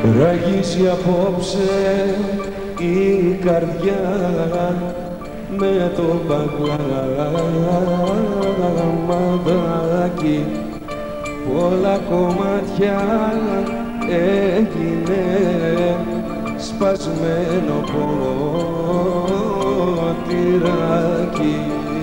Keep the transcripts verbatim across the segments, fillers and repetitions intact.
Ραγίζει απόψε η καρδιά με το μπαγλαμαδάκι, πολλά κομμάτια έγινε σπασμένο ποτηράκι.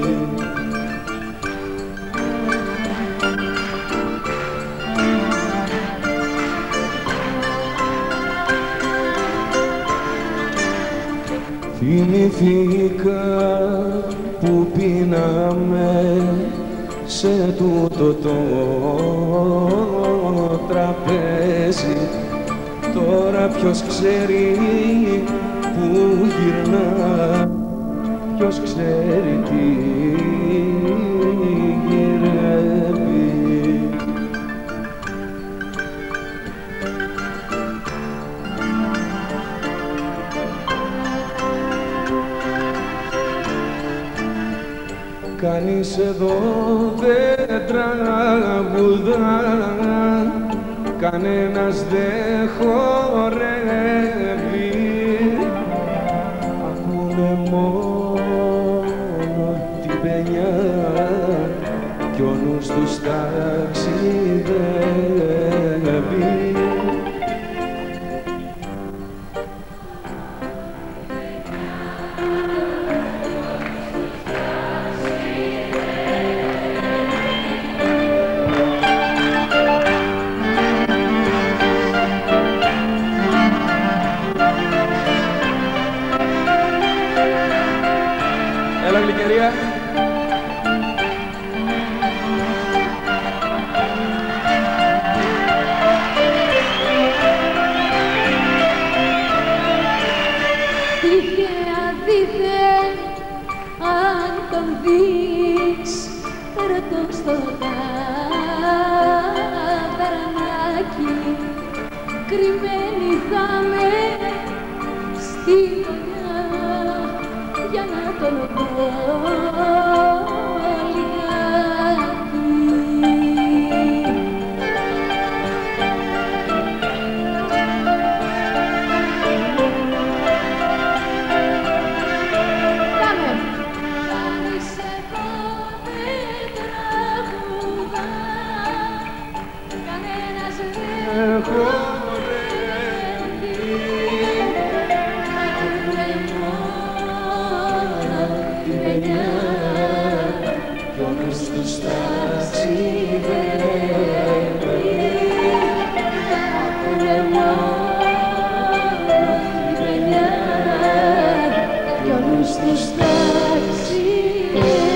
Θυμηθήκα που πίναμε σε τούτο το τραπέζι. Τώρα ποιος ξέρει που γυρνά, ποιος ξέρει τι γυρεύει. Κανείς εδώ δεν τραγουδά, κανένας δεν χορεύει. Ακούνε μόνο την παινιά κι ο νους τους ταξιδεύει. Έλα, γλυκερία. Τυχαία δίθεν, αν τον δεις, ρωτώ στο ταβερνάκι, κρυμμένη θα με στη γωνιά για να τον δω λιγάκι. Κάμε! Κανείς εδώ δεν τραγουδά, κανένας δεν χορεύει. Ακούνε μόνο την παινιά κι ο νους τους ταξιδεύει. Ακούνε μόνο την παινιά κι ο νους τους ταξιδεύει.